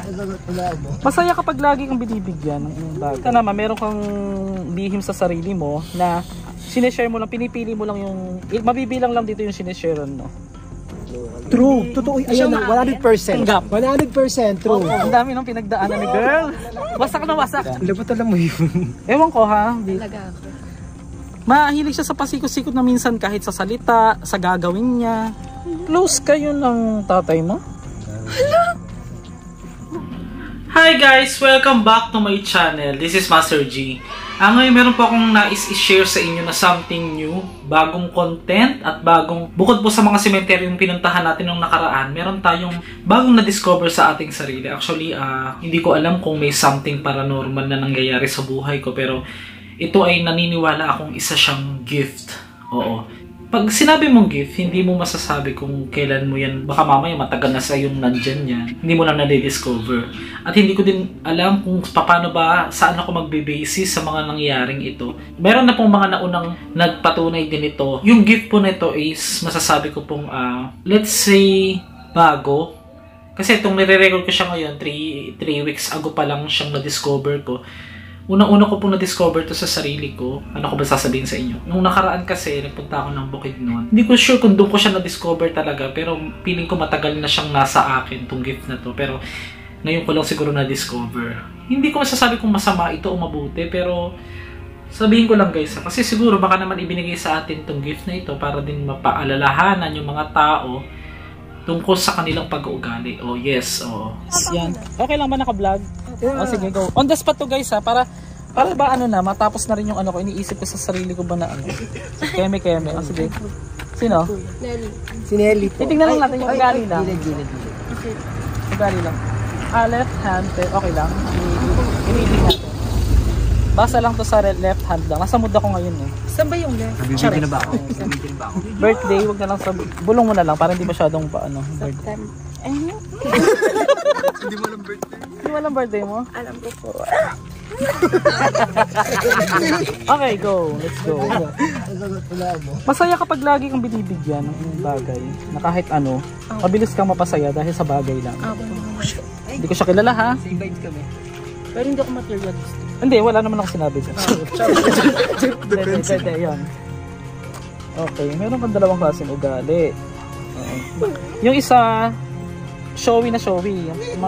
Masaya kapag lagi kang binibigyan ng iyong bagay. Ito naman, meron kang lihim sa sarili mo na sineshare mo lang, pinipili mo lang yung, mabibilang lang dito yung sinesharean mo. True, totoo. Ayan na, 100%. 100% true. Ang dami nang pinagdaanan ni girl. Wasak na wasak. Dapat alam mo yun. Ewan ko ha. Talaga ako. Mahilig siya sa pasikot-sikot na minsan kahit sa salita, sa gagawin niya. Close kayo ng tatay mo? Hi guys! Welcome back to my channel. This is Master G. Ngayon meron po akong nais i-share sa inyo na something new, bagong content at bagong, bukod po sa mga cemetery yung pinuntahan natin nung nakaraan, meron tayong bagong na-discover sa ating sarili. Actually, hindi ko alam kung may something paranormal na nangyayari sa buhay ko, pero ito ay naniniwala akong isa siyang gift. Oo. Pag sinabi mong gift, hindi mo masasabi kung kailan mo yan, baka mamaya matagal na sa yung nandyan yan. Hindi mo lang na-discover. At hindi ko din alam kung paano ba, saan ako magbe-basis sa mga nangyaring ito. Meron na pong mga naunang nagpatunay din ito. Yung gift po na ito is, masasabi ko pong, let's say, bago. Kasi itong nire-record ko siya ngayon, 3 weeks ago pa lang siyang na-discover ko. Unang-una ko pong na-discover to sa sarili ko. Ano ko ba sasabihin sa inyo? Nung nakaraan kasi, nagpunta ako ng Bukidnon. Hindi ko sure kung doon ko siya na-discover talaga, pero feeling ko matagal na siyang nasa akin, tong gift na to. Pero ngayon ko lang siguro na-discover. Hindi ko masasabi kung masama ito o mabuti, pero sabihin ko lang guys, kasi siguro baka naman ibinigay sa atin tong gift na ito para din mapaalalahanan yung mga tao tungkol sa kanilang pag-uugali. Oh, yes. Oh. Yan. Okay lang ba naka-vlog? Yeah. Oh, sige, go. On the spot to guys ha, para ba ano na, matapos na rin yung ano ko, iniisip ko sa sarili ko ba na ano. Keme. Oh, sige. Sino? Nelly. Si Nelly po. Titignan lang natin yung ugali lang. Gilid. Ugali lang. Left hand, okay lang. Iniiling natin. Basa lang to sa left hand lang. Nasa mood ako ngayon eh. Saan ba yung left? Nabibigyan na ba ako? Birthday, wag na lang sa bulong mo na lang para hindi masyadong paano. Hindi mo alam birthday. Hindi mo alam birthday mo? Alam ko po. Okay, go. Let's go. Masaya kapag lagi kang binibigyan ng iyong bagay na kahit ano, mabilis kang mapasaya dahil sa bagay lang. Hindi ko siya kilala ha. Same vibes kami. Pero hindi ako materialist. Hindi, wala naman ako sinabi dyan. Hindi, yan. Okay, meron kang dalawang klaseng ugali. Yung isa, showy na showy.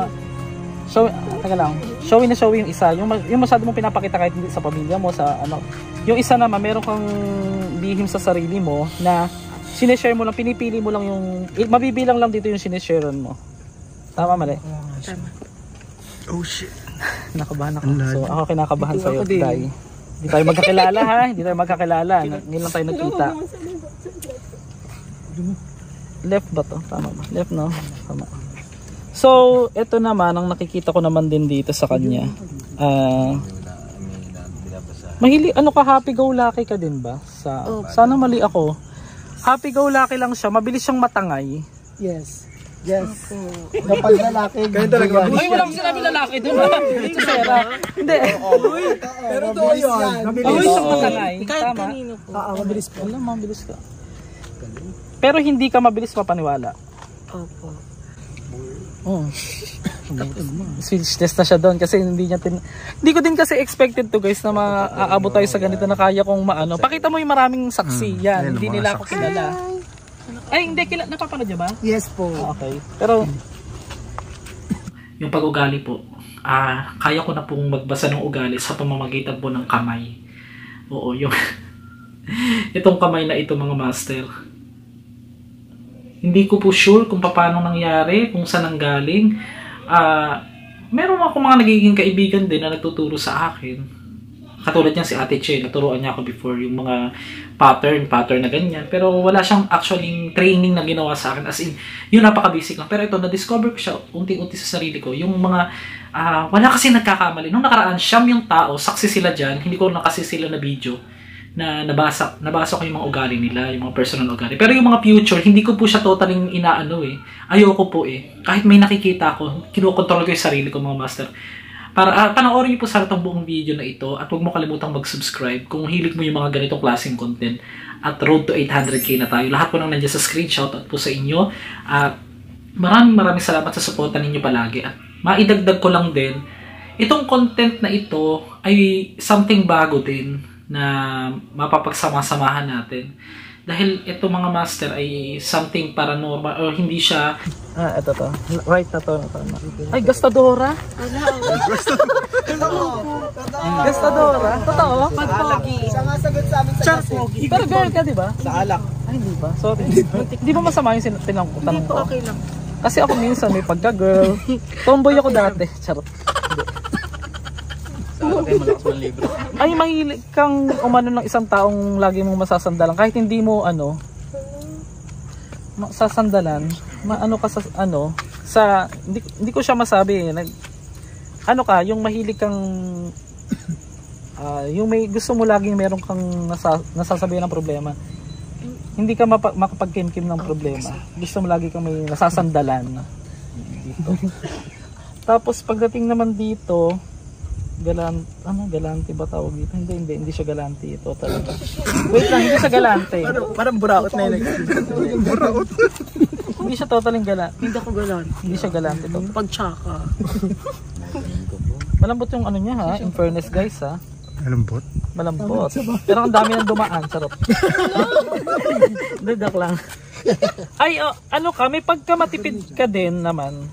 Showy na showy yung isa. Yung masyado mong pinapakita kahit hindi sa pamilya mo, sa ano. Yung isa naman, meron kang lihim sa sarili mo na sineshare mo lang, pinipili mo lang yung, mabibilang lang dito yung sinesharean mo. Tama, mali? Tama. Oh shit. Nakabahan ako. So ako kinakabahan sa'yo, Day. Hindi tayo magkakilala ha? Hindi tayo magkakilala. Ngayon lang tayo nagkita. Left ba to? Tama ba? Left no? Tama. So, ito naman, ang nakikita ko naman din dito sa kanya. Ano ka, happy-go-lucky ka din ba? Sana mali ako. Happy-go-lucky lang siya. Mabilis siyang matangay. Yes. Kapag lalaki. Kaya talaga. Ay, walang sinabi lalaki doon ha. Ito Sarah. Hindi. Pero ito yun. Mabilis siyang matangay. Kahit Tama. kanino po. Mabilis po. Alam, mabilis ka. Pero hindi ka mabilis mapaniwala. Opo. Oh. Switch test na siya doon kasi hindi ko din kasi expected to guys na maaabot tayo sa ganito na kaya kong maano. Pakita mo yung maraming saksi yan. Hindi nila ako kilala. Ay, hindi. Napapanood niyo ba? Yes po. Okay. Pero yung pag-ugali po, kaya ko na pong magbasa ng ugali sa pamamagitan po ng kamay. Oo, yung itong kamay na ito mga master. Hindi ko po sure kung paano nangyari, kung saan nanggaling. Meron ako mga nagiging kaibigan din na nagtuturo sa akin. Katulad niyan si Ate Che, naturuan niya ako before yung mga pattern na ganyan. Pero wala siyang actually training na ginawa sa akin. As in, yun napaka-basic lang. Pero ito, na-discover ko siya unti-unti sa sarili ko. Yung mga, wala kasi nagkakamali. Nung nakaraan, siyam yung tao, saksi sila dyan. Hindi ko na kasi sila na video na nabasa ko yung mga ugali nila, yung mga personal ugali. Pero yung mga future, hindi ko po siya totaling inaano eh. Ayoko po eh. Kahit may nakikita ko, kinukontrol ko yung sarili ko mga master. Para panoorin niyo po sana itong buong video na ito at huwag mo kalimutang mag-subscribe kung hilig mo yung mga ganitong klaseng content. At road to 800k na tayo. Lahat po nang nandiyan sa screen, shoutout po sa inyo. At maraming salamat sa suporta ninyo palagi. At maidagdag ko lang din, itong content na ito ay something bago din na mapapagsama-samahan natin. Dahil ito mga master ay something paranormal or hindi siya... ito to. Right na to. Ay, gastadora? Gastadora? Totoo? Pagpogi. Siya nga sagot sa amin sa Pogi. Pero girl ka, di ba? Sa alak. Ay, hindi ba? Sorry. Hindi ba masama yung tinanong Hindi ko? po, okay lang. Kasi ako minsan may pagka-girl. Tomboy ako dati. Charot. Ay, mahilig kang umano ng isang taong lagi mong masasandalan. Kahit hindi mo sasandalan, maano ka sa hindi ko siya masabi eh. Yung mahilig kang yung may gusto mo laging meron kang nasasabihan ng problema. Hindi ka makapagkimkim ng problema. Gusto mo lagi kang may nasasandalan dito. Tapos pagdating naman dito, galante ba tawag dito? Hindi siya galante ito talaga. Wait lang, hindi siya galante. Parang buraot na yun. Buraot. Hindi siya totaling galante. Hindi ako galan. Hindi siya galante to. Pagtsaka. Malambot yung ano niya ha, in fairness guys ha. Malambot? Malambot. Pero ang dami nang dumaan, charot. Dadak lang. Ay, may pagkamatipid ka din naman.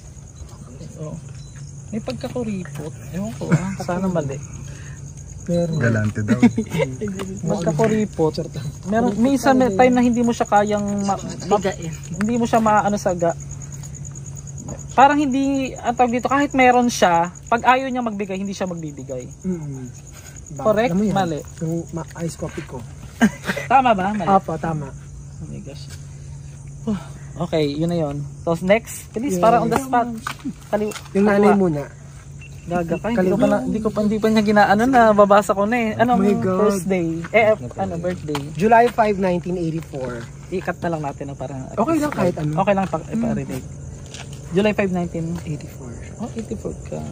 May pagkakuripot. Ewan ko sana mali. Pero Galante daw. pagkakuripot. May isa time na hindi mo siya kayang hindi mo siya maano saga. Parang hindi tawag dito kahit meron siya, pag ayaw niya magbigay, hindi siya magbibigay. Correct? Mali. Yung ice coffee ko. Tama ba? Mali. Apo, tama. Oh my gosh. Okay, yun na yun. So next, please, para on the spot. Yung nanay muna. Gaga ka, hindi pa niya ginaano na babasa ko na eh. Ano, first day? Birthday. July 5, 1984. Ikat na lang natin parang... Okay lang kahit ano. Okay lang pa-relate. July 5, 1984. Oh, 84 ka.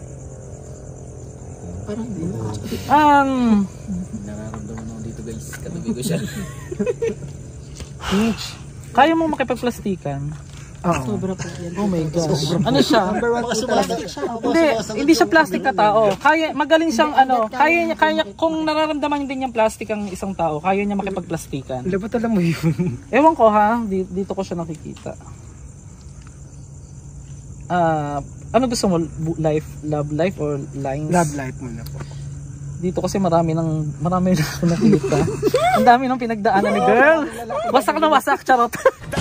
Parang hindi. Nararamdaman ako dito guys. Katabi ko siya. Kaya mo makipagplastikan? Sobra po yan. Oh my gosh. Ano siya? Hindi siya plastic ka tao. Kaya magaling siyang kaya kung nararamdaman din niyang plastic ang isang tao, kaya niya makipagplastikan. Dapat alam mo yun. Ewan ko ha, dito ko siya nakikita. Ano gusto mo? Love life or lines? Love life muna po. Dito kasi marami na ako nakita. Ang dami nang pinagdaanan ni girl. Wasak na wasak, charot.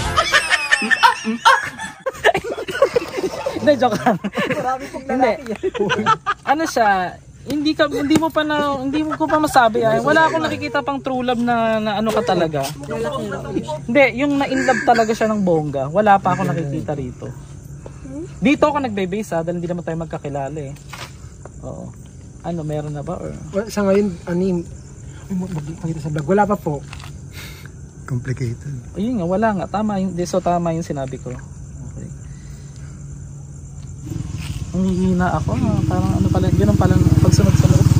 Hindi, joke lang. Hindi. Ano siya, hindi ko pa masabi wala akong nakikita pang true love na ano ka talaga. Hindi, yung na-in love talaga siya ng bongga. Wala pa ako nakikita rito. Dito ako nagbe-base dahil hindi naman tayo magkakilala eh. Oo. Ano, meron na ba or? Sa ngayon, magpakita sa vlog. Wala pa po. Complicated. Ayun nga, wala nga. Tama yung sinabi ko. Okay. Ang hihina ako. Parang ano pala, yun pala pagsunod sa loob.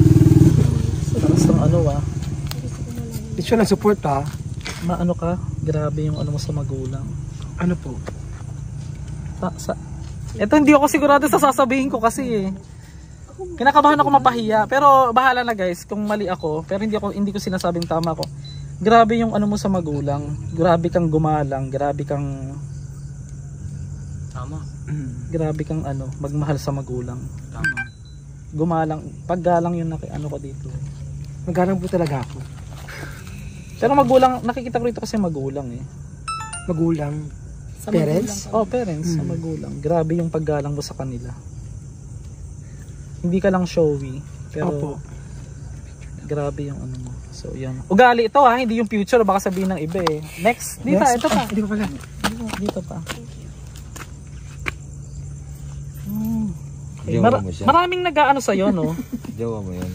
Parang It's yun ang support ha. Maano ka? Grabe yung ano mo sa magulang. Ano po? Ito hindi ako sigurado sa sasabihin ko kasi eh. Kinakabahan ako mapahiya. Pero bahala na guys kung mali ako. Pero hindi ko sinasabing tama ko. Grabe yung ano mo sa magulang. Grabe kang gumalang. Grabe kang... Tama. Grabe kang magmahal sa magulang. Tama. Gumalang. Paggalang yun ano ko dito. Magalang po talaga ako. Pero magulang, nakikita ko rito kasi magulang eh. Magulang. Sa Parents? Oh, parents sa magulang. Grabe yung paggalang mo sa kanila. Hindi ka lang showy. Pero Opo. grabe yung ano mo. So, yan. Ugali ito hindi yung future. Baka sabihin ng iba eh. Next. Dito, ito pa. Hindi ko pala. Dito pa. Okay. Jowa mo siya? Maraming nag-aano sa'yo, no? Jowa mo yun.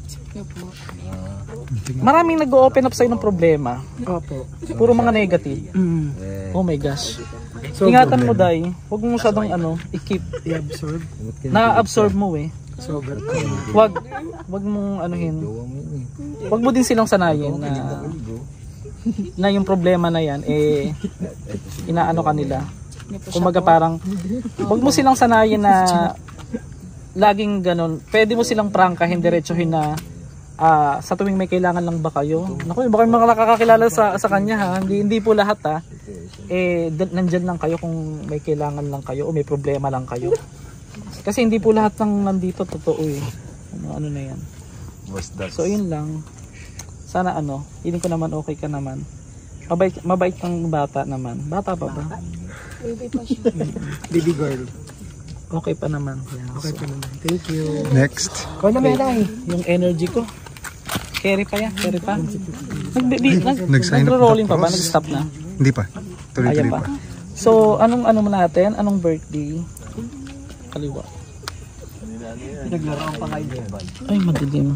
Maraming nag-open up sa'yo ng problema. Opo. Puro mga negative. Oh my gosh. So, Ingatan mo, Day. Huwag mo masyadong i-keep. i-absorb. Na-absorb mo eh. Sober. Wag mong anuhin. Jowa mo yun eh. Wag mo din silang sanayin na yung problema na yan inaano kanila. Kumbaga parang, wag mo silang sanayin na laging ganun. Pwede mo silang prangkahin, diretsuhin na sa tuwing may kailangan lang ba kayo. Naku, baka mga nakakakilala sa kanya ha. Hindi po lahat ha. Nandyan lang kayo kung may kailangan lang kayo o may problema lang kayo. Kasi hindi po lahat ng nandito totoo eh. Ano na yan. So yun lang. Sana feeling ko naman okay ka naman. Mabait kang bata naman. Bata pa ba? Baby pa siya. Baby girl. Okay pa naman. Okay pa naman. Thank you. Next. Kung na meron Yung energy ko. Carry pa yan. Carry pa. Nag-sign up Nagro-rolling pa ba? tapos? Nag-stop na? Hindi pa. Tuloy-tuloy Ayan pa. So, anong mo natin? Anong birthday? Kaliwa. Naglaro pa kayo. Ay, madilim.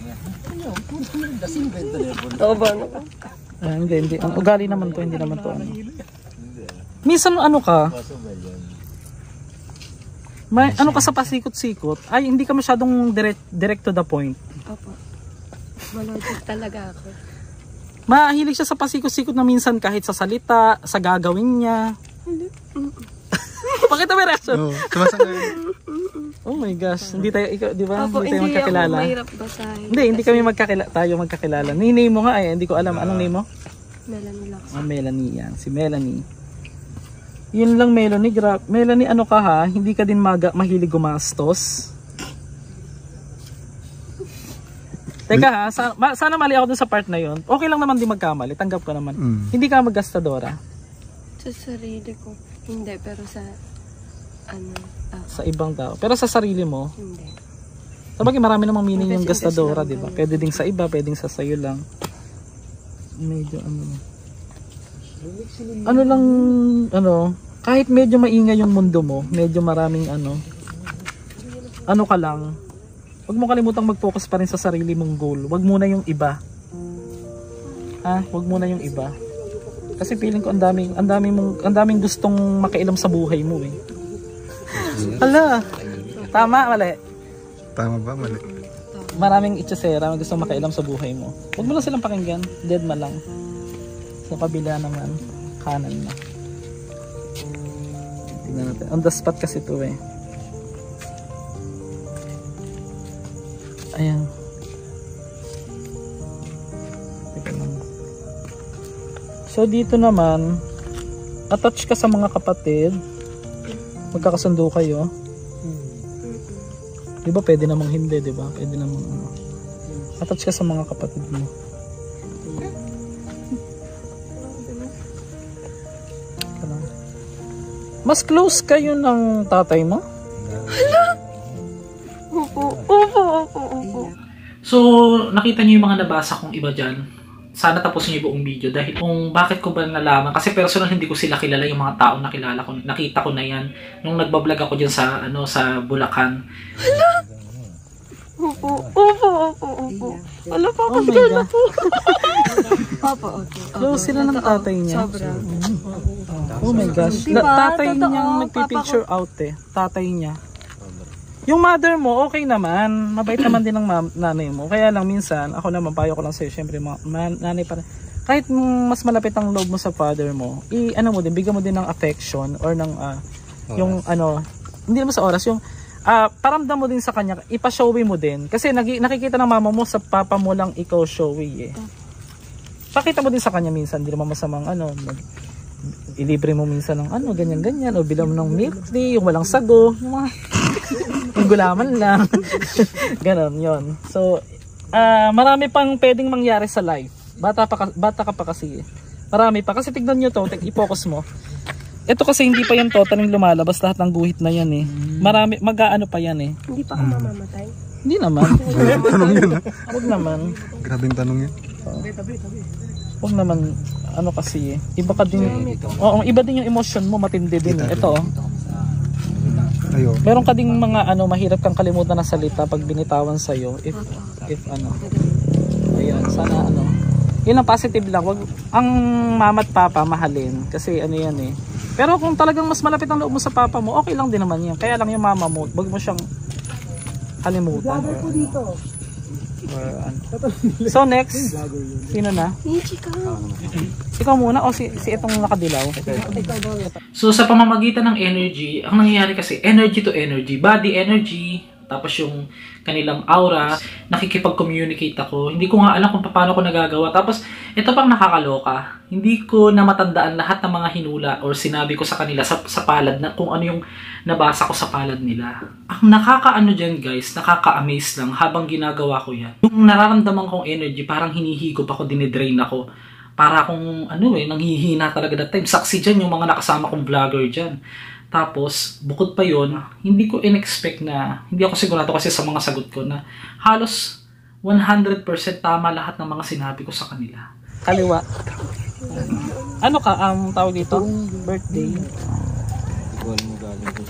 Oo ba? Hindi. Ang ugali naman to, hindi naman to Minsan ka? May ka sa pasikot-sikot? Ay, hindi ka masyadong direct to the point. Opo. Malodit talaga ako. Mahilig siya sa pasikot-sikot na minsan kahit sa salita, sa gagawin niya. Pakita mo yung reaction. Oo, sumasangayon. Oh my gosh, hindi tayo, di ba? Opo, Hindi tayo hindi ako magkakilala. mahirap basahin. Hindi kami magkakilala. Name mo nga hindi ko alam. Anong name mo? Melanie Locks. Melanie yan. Si Melanie. Yun lang Melanie. Melanie, ka ha? Hindi ka din mahilig gumastos? Teka ha, sana mali ako dun sa part na yun. Okay lang naman di magkamali. Tanggap ko naman. Hindi ka maggastadora? Sa sarili ko. Hindi, pero sa Sa ibang tao. Pero sa sarili mo? hindi. Sabagay marami namang meaning yung Invest gastadora, lang di ba? tayo. Pwede ding sa iba, pwedeng sa sayo lang. Medyo lang, kahit medyo maingay yung mundo mo, medyo maraming ka lang, wag mo kalimutang mag-focus pa rin sa sarili mong goal. Wag muna yung iba. Wag muna yung iba. Kasi feeling ko ang daming gustong makailam sa buhay mo eh. Hala. Tama, mali. Tama ba? Mali. Maraming itsasera, may gustong makailam sa buhay mo. Wag mo lang silang pakinggan. Dead ma lang. Sa kabila naman, kanan na. Tingnan natin. On the spot kasi ito eh. Ayan. Teka lang. So dito naman, attach ka sa mga kapatid. Magkakasundo kayo. Di ba pwede namang hindi, di ba? Pwede namang attach ka sa mga kapatid mo. Mas close kayo ng tatay mo? Opo. So, nakita niyo yung mga nabasa kong iba dyan. Sana tapusin niyo buong video dahil kung bakit ko ba nalaman. Kasi personal hindi ko sila kilala, yung mga tao na kilala ko. Nakita ko na yan nung nagbablog ako dyan sa, sa Bulacan. Opo. Wala pa Oh my God. Opo. Close sila ng tatay niya. Sobra. Oh my gosh. Diba? Tatay Totoo, niyang nagpipicture out eh. Tatay niya. Yung mother mo, okay naman. Mabait naman din ng nanay mo. Kaya lang minsan, ako naman, payo ko lang sa'yo, syempre, nanay pa rin. Kahit mas malapit ang loob mo sa father mo, bigyan mo din ng affection or ng, yung hindi naman sa oras, yung, paramdam mo din sa kanya, ipa-showy mo din. Kasi nakikita ng mama mo sa papa mo lang ikaw showy eh. Pakita mo din sa kanya minsan, hindi naman masamang ilibre mo minsan ng ganyan-ganyan, o bilang mo ng milk tea, yung walang sago, yung mga yung gulaman lang. Ganon, yon. So, marami pang pwedeng mangyari sa life. Bata ka pa kasi. Marami pa. Kasi tignan nyo to, i-focus mo. Ito kasi hindi pa yan totaling lumalabas lahat ng guhit na yan eh. Marami, mag-aano pa yan eh. Hindi pa ako mamamatay. Hindi naman. Tanong yun ha. Huwag naman. Grabing tanong yun. Huwag naman, kasi eh. Iba ka din, iba din yung emotion mo, matindi din eh. Ito Ayo. meron ka ding mga mahirap kang kalimutan na salita pag binitawan sa'yo. If ayan, sana yun ang positive lang. Wag ang mama at papa mahalin. Kasi yan eh. Pero kung talagang mas malapit ang loob mo sa papa mo, okay lang din naman yan. Kaya lang yung mama mo, wag mo siyang kalimutan. Or, ano. So next, sino na? Nichika. Ikaw muna o si itong nakadilaw? So sa pamamagitan ng energy, ang nangyayari kasi energy to energy, body energy, tapos yung kanilang aura, nakikipag-communicate ako. Hindi ko nga alam kung paano ko nagagawa. Tapos ito pang nakakaloka, hindi ko na matandaan lahat ng mga hinula or sinabi ko sa kanila sa palad na kung ano yung nabasa ko sa palad nila. Ang nakakaano dyan guys, nakaka-amaze lang habang ginagawa ko yan. Yung nararamdaman kong energy, parang hinihigop ako, dinidrain ako. Para akong nanghihina talaga that time. Saksi dyan yung mga nakasama kong vlogger dyan. Tapos, bukod pa yon, hindi ko in-expect na, hindi ako sigurado kasi sa mga sagot ko na halos 100% tama lahat ng mga sinabi ko sa kanila. Kaliwa. Ano ka ang tawag dito? Birthday? 2001.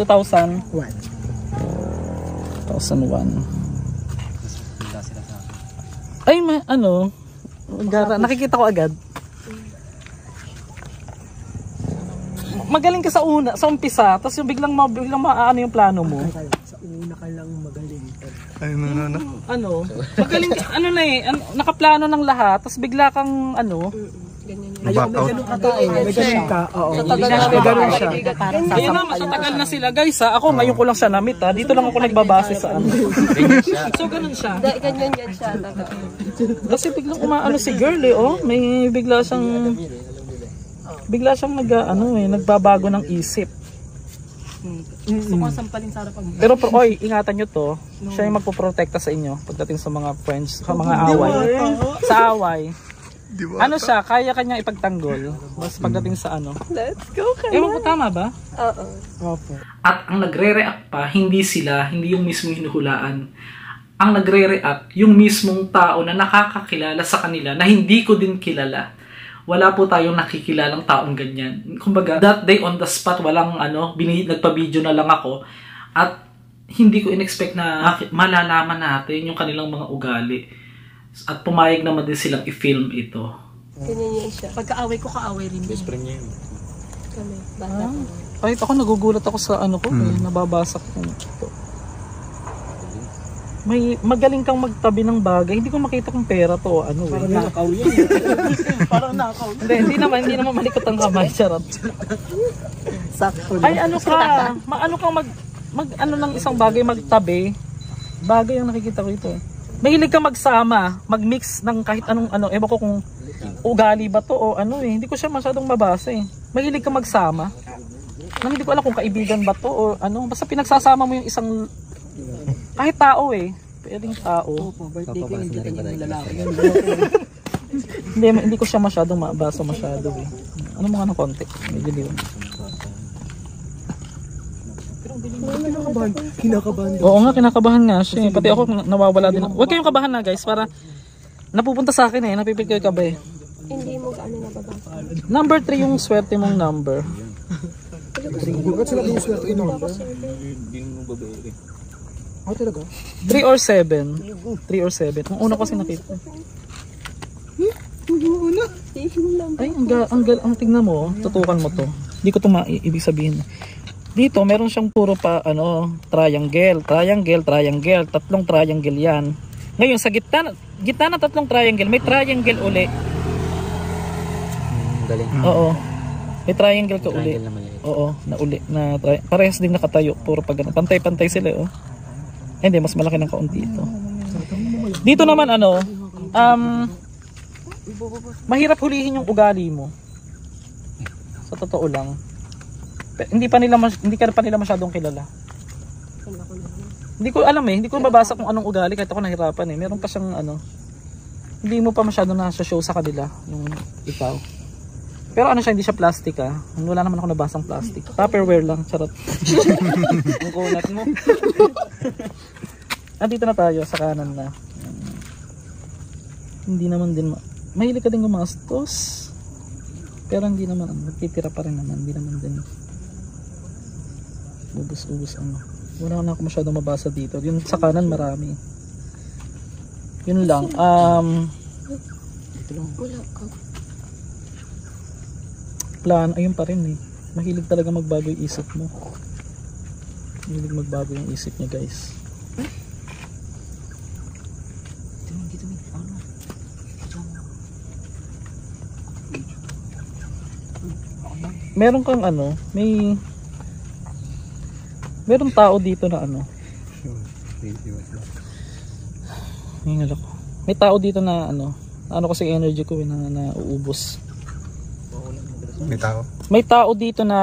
2001. Ay, nakikita ko agad. Magaling ka sa umpisa, tapos yung biglang maano yung plano mo. Sa una ka lang magaling. Ay, Magaling ka, nakaplano ng lahat, tapos bigla kang Ayaw, may ganun ka tayo. May ganun ka. Oo. May ganun siya. Ayun na, matatagal na sila guys ha. Ako ngayon ko lang siya na-meet ha. Dito lang ako nagbabase sa So ganun siya. Ganyan yan siya. Kasi biglang umaano si girl may bigla siyang nagbabago ng isip. So kung sampalin sa harapan mo. Pero ingatan nyo to. Siya yung magpoprotekta sa inyo pagdating sa mga friends, sa mga away. Sa away. Ano siya, kaya kanya ipagtanggol. Mas pagdating sa Let's go ka. Ewan ko, tama ba? Oo. At ang nagre-react pa, hindi yung mismong hinuhulaan. Ang nagre-react, yung mismong tao na nakakakilala sa kanila na hindi ko din kilala. Wala po tayong nakikilalang taong ganyan. Kumbaga, that day on the spot, walang nagpa-video na lang ako. At hindi ko in-expect na malalaman natin yung kanilang mga ugali. At pumayag naman din silang i-film ito. Ganyan yan siya. Pagka-away ko, ka-away rin. Best friend niya yun. Kami. Bata ko. Kahit ako nagugulat ako sa nababasa ko. May magaling kang magtabi ng bagay. Hindi ko makita kung pera to o Parang nakaw yan. Parang nakaw. Hindi naman malikot ang kamay. Charot. Sakto. Ay maano kang ng isang bagay magtabi. Bagay ang nakikita ko ito. Mahilig kang magsama, mag-mix ng kahit anong ewan ko kung ugali ba to o hindi ko siya masyadong mabasa Mahilig kang magsama. Hindi ko alam kung kaibigan ba to o basta pinagsasama mo yung isang kahit tao pwedeng tao. Birthday ko, hindi ka yung lalaki. Hindi ko siya masyadong mabasa masyado Ano mga konti? Medyo liw. Kinakabahan. Oo nga, kinakabahan nga siya. Pati ako nawawala din. Huwag kayong kabahan na guys para napupunta sa akin napipil kayo kabe. Hindi mo nababasa. Number 3 yung swerte mong number. Bakit sila yung swerte yung number? Hindi mo babae. Talaga? 3 or 7. 3 or 7. Ang una kasi nakita. Ay, ang tingnan mo. Tutukan mo to. Hindi ko ito ibig sabihin. Dito, meron siyang puro pa, triangle. Tatlong triangle yan. Ngayon, sa gitna ng tatlong triangle, may triangle uli. Galing. Oo. May triangle ka uli. Oo, na uli. Parehas din nakatayo. Puro pa ganun. Pantay-pantay sila, Hindi, mas malaki ng kaunti ito. Dito naman, mahirap hulihin yung ugali mo. Sa totoo lang. Hindi ka pa nila masyadong kilala. Hindi ko alam hindi ko mabasa kung anong ugali kahit ako nahirapan Meron pa siyang hindi mo pa masyadong nasa-show sa kanila yung ikaw. Pero hindi siya plastic Wala naman ako nabasang plastic. Tupperware lang, charot. Ang kunat mo. Dito na tayo sa kanan na. Hindi naman din mahilig ka din gumastos. Pero hindi naman nagtitira pa rin naman, hindi naman din ubus wala na ako masyadong mabasa dito. Yung sa kanan marami. Yun lang. Wala ka. Plan, ayun pa rin mahilig talaga magbago yung isip mo. Mahilig magbago yung isip niya guys. meron kang ano, meron tao dito na ano. Hingal ako. May tao dito na ano kasi energy ko na nauubos. May tao. May tao dito na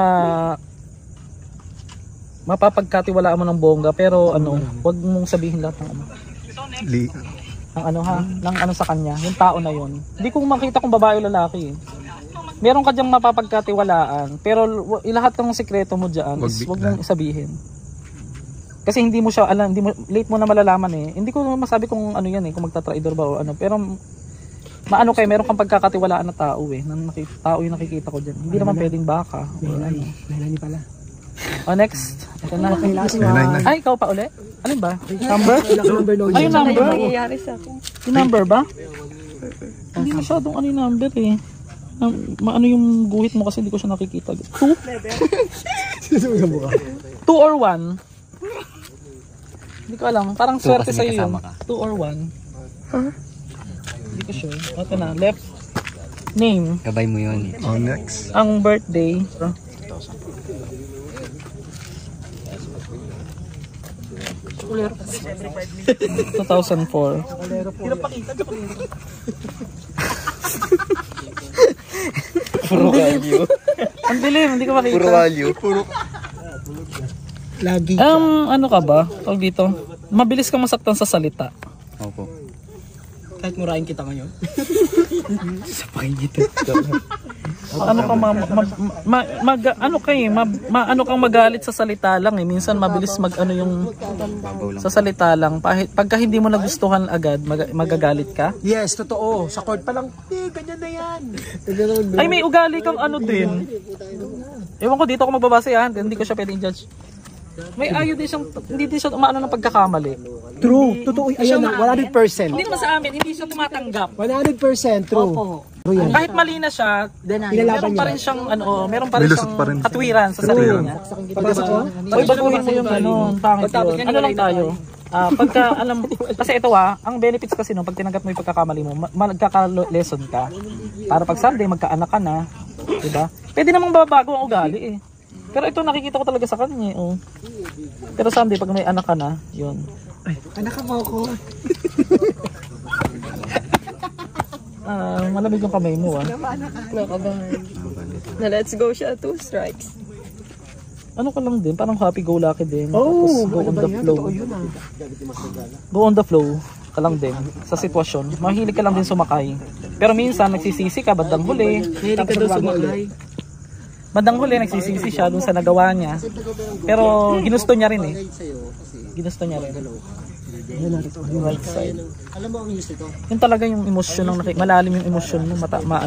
mapapagkatiwalaan mo ng bongga pero ano, wag mong sabihin lahat ng ano. Ang ano ha, ng ano sa kanya, yung tao na yun. Hindi ko makita kung babae o lalaki eh. Meron ka diyang mapapagkatiwalaan pero lahat ng sekreto mo diyan wag mong sabihin. Kasi hindi mo siya alam, late mo na malalaman eh. Hindi ko masabi kung ano yan eh, kung magta-traidor ba o ano, pero maano kayo, meron kang pagkakatiwalaan na tao eh, tao yung nakikita ko diyan. Hindi naman pwedeng baka. Nani pala. Next. Ito na. Nay. Ay, ikaw pa uli? Alin ba? Number? Ay, yung Ano number? nangyayari sa akin? Yung number ba? Hindi masyadong ano yung number eh. Maano yung guhit mo kasi hindi ko siya nakikita. 2? 2 or 1? Hindi ko alam. Parang swerte sa'yo yun. 2 or 1? Hindi ko sure. Ito na. Left. Name. Gabay mo yun. Oh, next. Ang birthday. 2004. Puro value. Ang dilim, hindi ko makita. Puro value. Lagi. Ano ka ba? Tawag dito. Mabilis kang masaktan sa salita. Opo. Kahit murahin kita ngayon. Sapakin dito. Ano kang ano kang magalit sa salita lang eh. Minsan mabilis ano yung sa salita lang. Pagka hindi mo nagustuhan agad, magagalit ka. Yes, totoo. Sa court pa lang, ganyan na yan. Ay, may ugali kang ano din. Ewan ko, dito ako magbabase yan. Hindi ko siya pwedeng judge. May ayo din siyang, hindi din siya umaano ng pagkakamali. True. Totoo. Ayan na, 100%. Hindi naman sa amin, hindi siya tumatanggap. 100% true. Opo. Kahit mali na siya, meron pa rin siyang meron pa rin siyang katwiran sa sarili niya. Papasok ko? Oy, baguhin mo yung pangit yun. Ano lang tayo? Pagka alam, kasi ito ang benefits kasi pag tinanggap mo yung pagkakamali mo, magkaka-lesson ka. Para pag someday magkaanak ka na, diba? Pwede namang babago ang ugali eh. Pero ito nakikita ko talaga sa kanya eh. Pero someday pag may anak ka na, yun. Ay, anak ka mo ako. Malamig yung kamay mo Nakabahan. Na let's go siya, 2 strikes. Ano ka lang din, parang happy-go-lucky din. Oh, tapos go on the flow. Go on the flow ka lang din sa sitwasyon. Mahilig ka lang din sumakay. Pero minsan nagsisisi ka, bandang huli. Mahilig ka daw sumakay. Bandang huli, nagsisisi siya dun sa nagawa niya. Pero ginusto niya rin eh. Ginusto niya rin. Yung right side. Yun talaga yung emosyon ng malalim yung emosyon mo,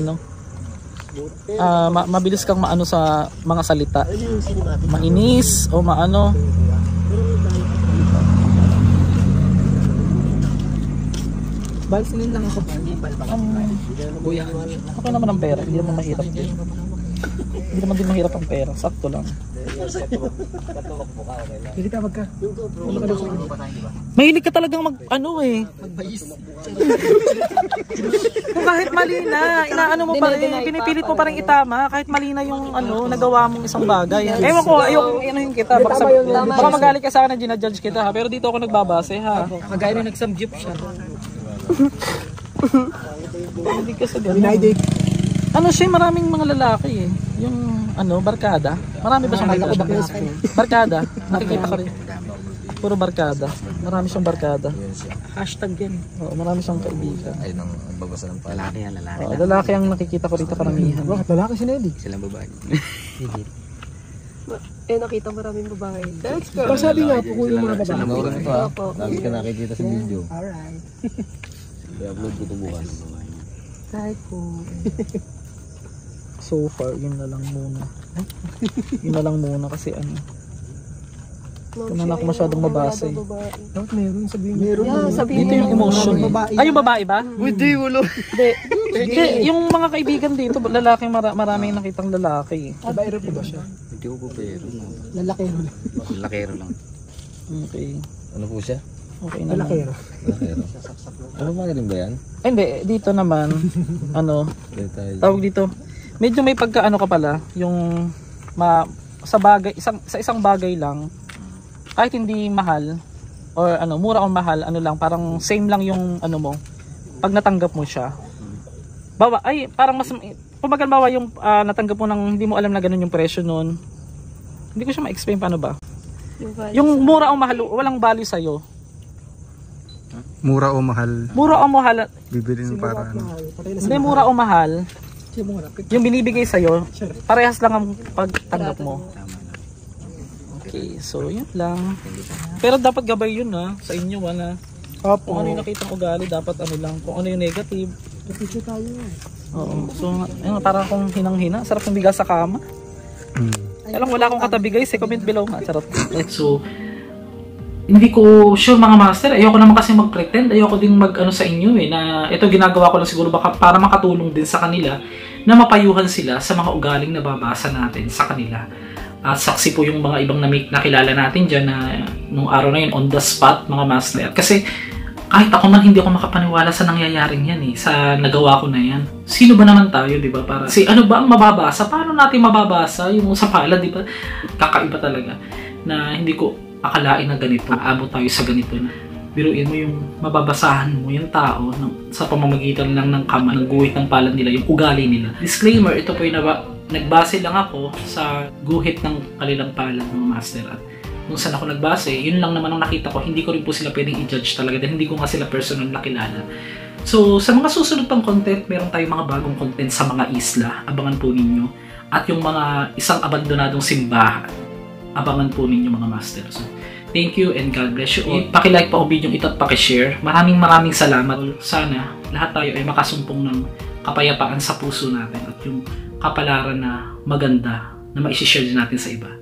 mabilis kang maano sa mga salita. Mainis o maano. Balsinin lang ako. Okay naman ang pera, hindi naman mahirap din. Hindi naman din mahirap ang pera, sakto lang. Hindi ka magka. Mahilig ka talagang kung kahit mali na, inaano mo pa rin, pinipilit mo pa rin itama, kahit mali na yung nagawa mong isang bagay. Ewan ko, ayoko inahin kita, baka magalit ka sa akin na ginajudge kita ha, pero dito ako nagbabase ha. Kagaya na nagsamgyup siya. Hindi ka sa ganun. Ano siya, maraming mga lalaki eh. Yung barkada. Marami ba siyang barkada? Barkada. Nakikita ko rin. Puro barkada. Marami siyang barkada. Hashtag yan. Oo, marami siyang kaibigan. Ay, nang babasa ng pala. Lalaki yan, lalaki. Oo, lalaki ang nakikita ko dito karamihan. Bakit lalaki si Nelly? Silang babae. Nakita maraming babae. Let's go. Pero sabi nga po kung yung mga Silang babae. babae ito ha. Lagi ka nakikita sa video. Alright. I-upload ko ito bukas. Kahit po. So far, yun na lang muna. Yun na lang muna kasi na ako masyadong mabasa eh. Bakit meron? Sabihin meron. Yeah, sabihin Dito yung emotion eh. Ay, yung babae ba? Hindi, ulo. Hindi, yung mga kaibigan dito, lalaki, maraming nakitang lalaki eh. Babaero po ba siya? Hindi ko po pero. Lalakero lang. Lalakero lang. Okay. Ano po siya? Okay naman. Lalakero. Lalakero. Ano magaling ba yan? Ay, hindi, dito naman, tawag dito, medyo may pagkaano ka pala, yung sa bagay, sa isang bagay lang, kahit hindi mahal, or ano, mura o mahal, ano lang, parang same lang yung ano mo, pag natanggap mo siya. Parang mas, kumbaga bawa yung natanggap mo ng hindi mo alam na ganun yung presyo nun. Hindi ko siya ma-explain paano ba. Yung mura o mahal, walang value sa'yo. Mura o mahal, Mura o mahal, bibilin mo para ano. hindi mura o mahal, yung binibigay sa'yo, parehas lang ang pagtanggap mo. Okay, so yun lang. Pero dapat gabay yun sa inyo na. Kung ano yung nakitang ugali, dapat ano lang. Kung ano yung negative. Picture tayo. Oo. So, ayun, parang akong hinang-hina. Sarap ng bigas sa kama. Alam, wala akong katabi guys. Comment below nga. Charot. So, hindi ko sure mga master. Ayoko naman kasi mag-pretend. Ayoko din mag-ano sa inyo na ito ginagawa ko lang siguro baka para makatulong din sa kanila na mapayuhan sila sa mga ugaling na babasa natin sa kanila. At saksi po yung mga ibang nakilala natin dyan na nung araw na yun on the spot mga master. Kasi kahit ako man hindi ako makapaniwala sa nangyayaring yan sa nagawa ko na yan. Sino ba naman tayo, di ba? Para ano ba ang mababasa? Paano natin mababasa yung sa palad, di ba? Kakaiba talaga na hindi ko akalain na ganito. Aabot tayo sa ganito na biruin mo yung mababasahan mo yung tao sa pamamagitan lang ng kamay, ng guhit ng palad nila, yung ugali nila. Disclaimer, ito po yung nagbase lang ako sa guhit ng kanilang palad mga master. At kung saan ako nagbase, yun lang naman ang nakita ko. Hindi ko rin po sila pwedeng i-judge talaga dahil hindi ko nga sila personal nakilala. So, sa mga susunod pang content, meron tayong mga bagong content sa mga isla. Abangan po ninyo. At yung mga isang abandonadong simbahan, abangan po ninyo mga master. So, thank you and God bless you all. Paki-like pa ang video ito at paki-share. Maraming salamat. Sana lahat tayo ay makasumpong ng kapayapaan sa puso natin at yung kapalaran na maganda na ma-share din natin sa iba.